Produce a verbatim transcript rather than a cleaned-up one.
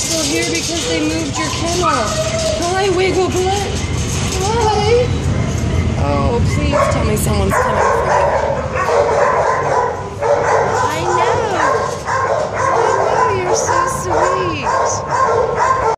still here because they moved your kennel. Hi, Wiggle Butt. Hi. Oh, please tell me someone's coming